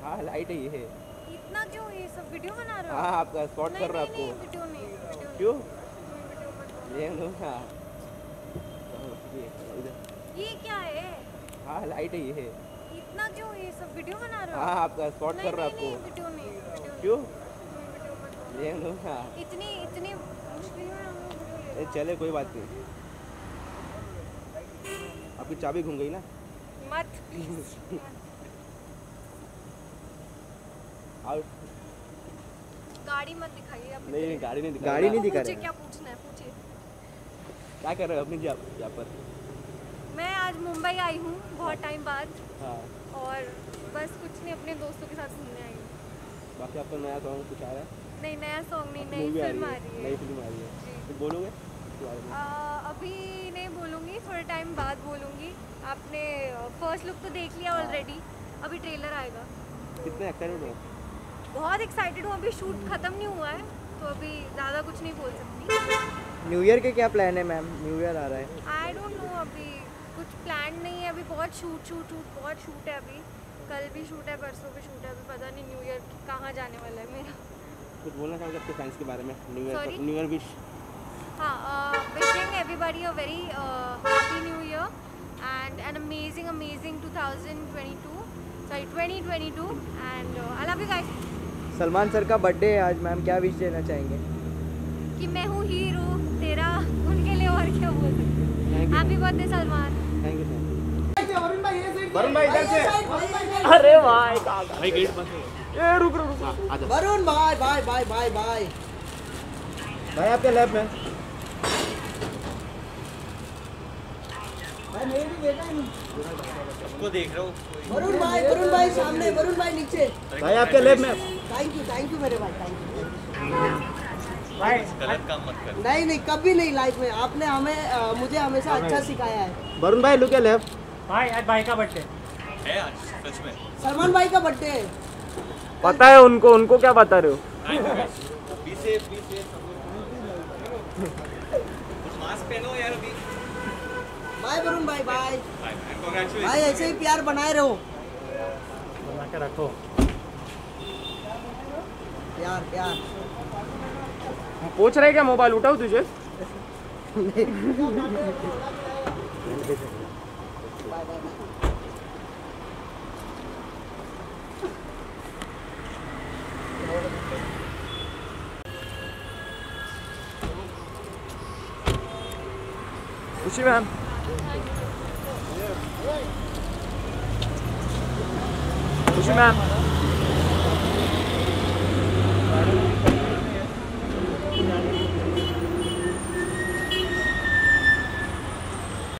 हाँ लाइट है ये। इतना क्यों ये सब वीडियो बना रहे हो? हाँ आपका स्पॉट कर रहा नहीं, आपको। वीडियो नहीं, वीडियो नहीं। क्यों? वीडियो मत बनाओ। ये लो ना। इधर। ये क्या है? हाँ लाइट है ये। इतना क्यों ये सब वीडियो बना रहे हो? हाँ आपका स्पॉट कर रहा आपको। वीडियो नहीं, वीडियो नहीं। क्यों? वीडियो मत बनाओ। ये लो ना। इतनी मुश्किल में हम लोग वीडियो ले रहे चले कोई बात नहीं। आपकी चाबी घूम गई ना। हैं। मत प्लीज। और गाड़ी मत दिखाइए आप। नहीं गाड़ी नहीं दिखा गाड़ी नहीं दिखा पूछिए रहे। क्या पूछना है, पूछिए। क्या कर रहे हो अपनी यहाँ पर? मैं आज मुंबई आई हूँ बहुत टाइम बाद हाँ और बस कुछ नहीं, अपने दोस्तों के साथ घूमने आई हूँ। बाकी आपका नया सॉन्ग कुछ आ रहा है? नहीं, नया सॉन्ग नहीं, नई मूवी फिल्म आ रही है। नई फिल्म आ रही है। जी। तो बोलोगे इसके बारे में? अभी नहीं बोलूँगी, थोड़े टाइम बाद बोलूँगी। आपने फर्स्ट लुक तो देख लिया ऑलरेडी, अभी ट्रेलर आएगा। कितने एक्साइटेड हो? बहुत एक्साइटेड हूँ, अभी शूट ख़त्म नहीं हुआ है तो अभी ज़्यादा कुछ नहीं बोल सकती। न्यू ईयर के क्या प्लान है मैम? न्यू ईयर आ रहा है। आई डोंट नो, अभी कुछ प्लान नहीं है। अभी बहुत शूट बहुत शूट है। अभी कल भी शूट है, परसों भी शूट है। अभी पता नहीं न्यू ईयर कहाँ जाने वाला है मेरा। कुछ बोलना चाहोगे अपने फैंस के बारे में? Sorry? New year wish. हाँ, wishing everybody a very happy new year and an amazing 2022 and I love you guys. Salman sir का बर्थडे है आज मैम, क्या विश देना चाहेंगे? कि मैं हूँ हीरो तेरा, उनके लिए और क्या बोल सकती हूँ। Thank you, happy birthday Salman. Thank you sir. Varun भाई इधर से। अरे भाई भाई गेट बंद है। ए रुक रुक रुक। आ जाओ। वरुण भाई भाई भाई भाई भाई भाई आपके लैब में। भाई मेरे भी देखा नहीं। सबको देख रहा हूँ। वरुण भाई सामने, वरुण भाई नीचे। भाई आपके लैब में। थैंक यू मेरे भाई, थैंक यू। गलत काम मत कर। नहीं कभी नहीं लाइफ में आपने हमें मुझे हमेशा अच्छा सिखाया है। वरुण भाई लुक एट लैब। भाई आज भाई का बर्थडे है आज सच में। सलमान भाई का बर्थडे है। पता है उनको क्या बता रहे हो? पीछे कुछ मास्क पहनो यार अभी। बाय वरुण भाई, बाय कांग्रेचुलेशन भाई, ऐसे ही प्यार बनाए रहो। बना के रखो। प्यार प्यार। पूछ रहे क्या मोबाइल उठाओ तुझे? Bye bye. Khushi ma'am. Khushi ma'am.